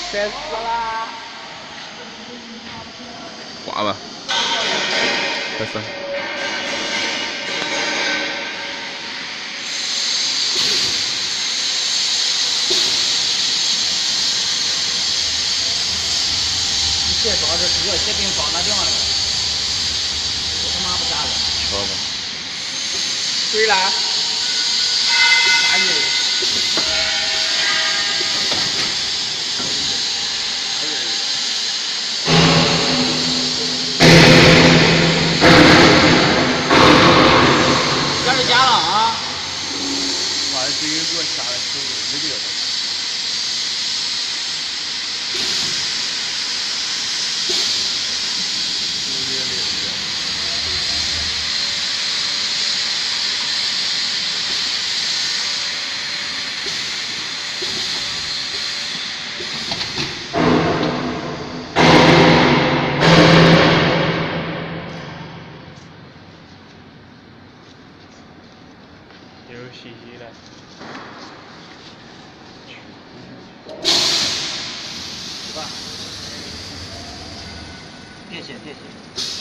摔死啦！ 挂吧，开始。 你别抓这车，这给你放哪地方了？我他妈不干了。 瞧吧。 对了。啥意思？这是家了啊！ 把这个给我下来手这个。有信息了。 是吧？别谢，别谢。